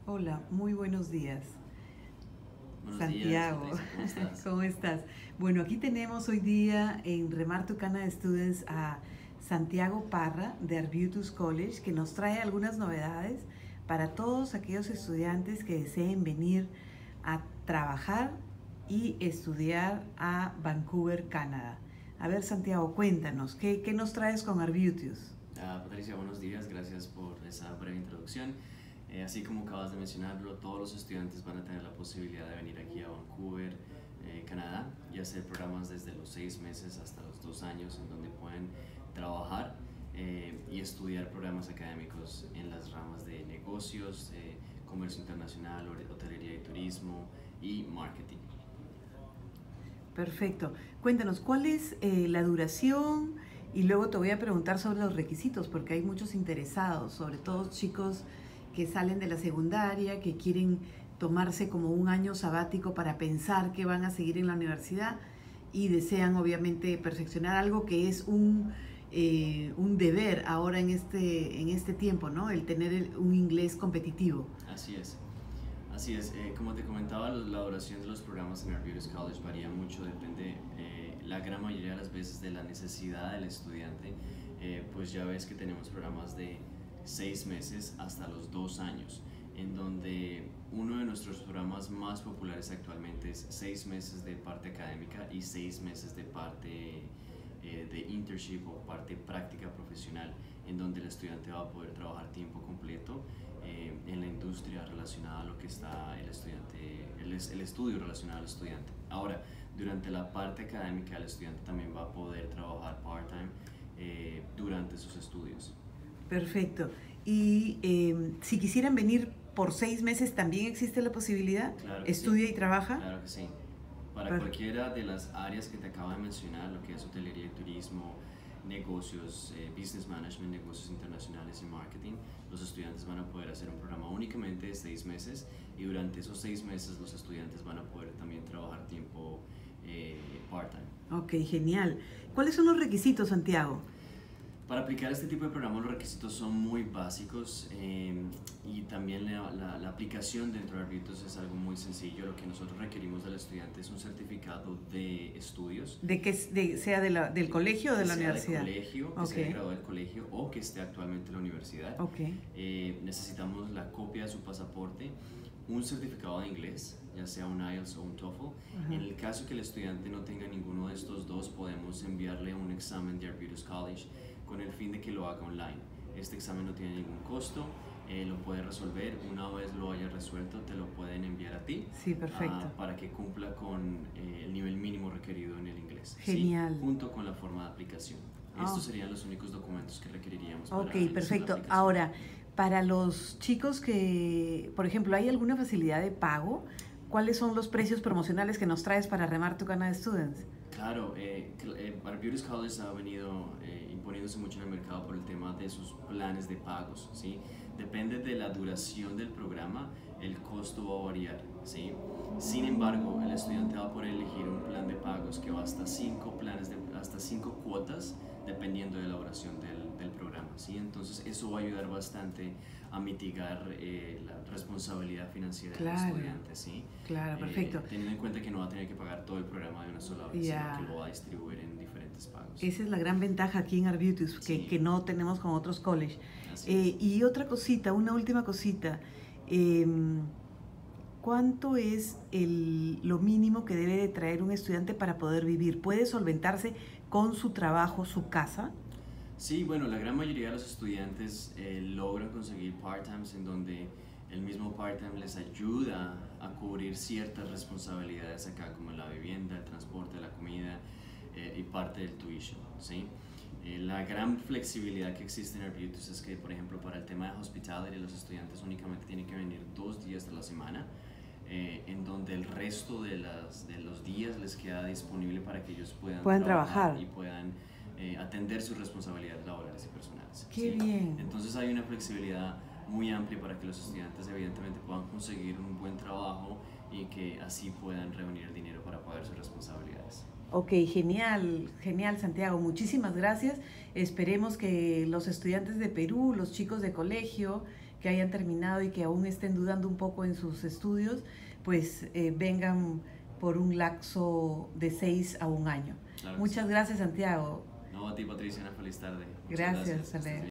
Hola, muy buenos días. Buenos días, Santiago, Patricia, ¿cómo estás? ¿cómo estás? Bueno, aquí tenemos hoy día en Remar tu Cana de Students a Santiago Parra de Arbutus College, que nos trae algunas novedades para todos aquellos estudiantes que deseen venir a trabajar y estudiar a Vancouver, Canadá. A ver, Santiago, cuéntanos, ¿qué nos traes con Arbutus? Patricia, buenos días, gracias por esa breve introducción. Así como acabas de mencionarlo, todos los estudiantes van a tener la posibilidad de venir aquí a Vancouver, Canadá, y hacer programas desde los 6 meses hasta los 2 años, en donde pueden trabajar y estudiar programas académicos en las ramas de negocios, comercio internacional, hotelería y turismo y marketing. Perfecto. Cuéntanos, ¿cuál es la duración? Y luego te voy a preguntar sobre los requisitos, porque hay muchos interesados, sobre todo chicos que salen de la secundaria, que quieren tomarse como un año sabático para pensar que van a seguir en la universidad y desean obviamente perfeccionar algo que es un deber ahora en este tiempo, ¿no? El tener un inglés competitivo. Así es. Así es, como te comentaba, la duración de los programas en Arbutus College varía mucho, depende la gran mayoría de las veces de la necesidad del estudiante. Pues ya ves que tenemos programas de 6 meses hasta los 2 años, en donde uno de nuestros programas más populares actualmente es 6 meses de parte académica y 6 meses de parte de internship o parte práctica profesional, en donde el estudiante va a poder trabajar tiempo completo en la industria relacionada a lo que está el estudiante, el estudio relacionado al estudiante. Ahora, durante la parte académica, el estudiante también va a poder trabajar part-time durante sus estudios. Perfecto. Y si quisieran venir por 6 meses, ¿también existe la posibilidad? Claro que sí, ¿Estudia y trabaja? claro que sí. Para Per- cualquiera de las áreas que te acabo de mencionar, lo que es hotelería y turismo, negocios, business management, negocios internacionales y marketing, los estudiantes van a poder hacer un programa únicamente de 6 meses, y durante esos 6 meses los estudiantes van a poder también trabajar tiempo part-time. Ok, genial. ¿Cuáles son los requisitos, Santiago? Para aplicar este tipo de programas los requisitos son muy básicos, y también la aplicación dentro de Arbutus es algo muy sencillo. Lo que nosotros requerimos del estudiante es un certificado de estudios, ¿De que sea del colegio o de que la sea de universidad? colegio, que Ok, se haya graduado del colegio o que esté actualmente en la universidad. ok. Necesitamos la copia de su pasaporte, un certificado de inglés, ya sea un IELTS o un TOEFL. Ajá. En el caso que el estudiante no tenga ninguno de estos dos, podemos enviarle un examen de Arbutus College con el fin de que lo haga online. Este examen no tiene ningún costo, lo puedes resolver. Una vez lo hayas resuelto, te lo pueden enviar a ti Sí, perfecto. para que cumpla con el nivel mínimo requerido en el inglés, Genial. ¿sí? Junto con la forma de aplicación. Oh. Estos serían los únicos documentos que requeriríamos para Ok, iniciar la perfecto. aplicación. Ahora, para los chicos que, por ejemplo, ¿hay alguna facilidad de pago? ¿Cuáles son los precios promocionales que nos traes para Remar tu Cana de Students? Claro, Arbutus College ha venido imponiéndose mucho en el mercado por el tema de sus planes de pagos, ¿sí? Depende de la duración del programa, el costo va a variar, ¿sí? Sin embargo, el estudiante va a poder elegir un plan de pagos que va hasta 5 cuotas, dependiendo de la duración del programa, ¿sí? Entonces eso va a ayudar bastante a mitigar la responsabilidad financiera del estudiante, ¿sí? Claro, perfecto. Teniendo en cuenta que no va a tener que pagar todo el programa de una sola vez, sino que lo va a distribuir en diferentes pagos. Esa es la gran ventaja aquí en Arbutus, Sí. que no tenemos con otros colleges. Así es. Y otra cosita, una última cosita. ¿Cuánto es lo mínimo que debe de traer un estudiante para poder vivir? ¿Puede solventarse con su trabajo, su casa? Sí, bueno, la gran mayoría de los estudiantes logran conseguir part-times en donde el mismo part-time les ayuda a cubrir ciertas responsabilidades acá, como la vivienda, el transporte, la comida y parte del tuition, ¿sí? La gran flexibilidad que existe en Arbutus es que, por ejemplo, para el tema de hospitality, los estudiantes únicamente tienen que venir 2 días de la semana, en donde el resto de los días les queda disponible para que ellos puedan trabajar y puedan atender sus responsabilidades laborales y personales. ¡Qué ¿sí? bien! Entonces hay una flexibilidad muy amplia para que los estudiantes evidentemente puedan conseguir un buen trabajo y que así puedan reunir el dinero para pagar sus responsabilidades. Ok, genial, genial Santiago, muchísimas gracias. Esperemos que los estudiantes de Perú, los chicos de colegio que hayan terminado y que aún estén dudando un poco en sus estudios, pues vengan por un lapso de 6 a 1 año. Claro que Muchas sí. gracias, Santiago. No, a ti, Patricia, una feliz tarde. Muchas Gracias, gracias. Ale.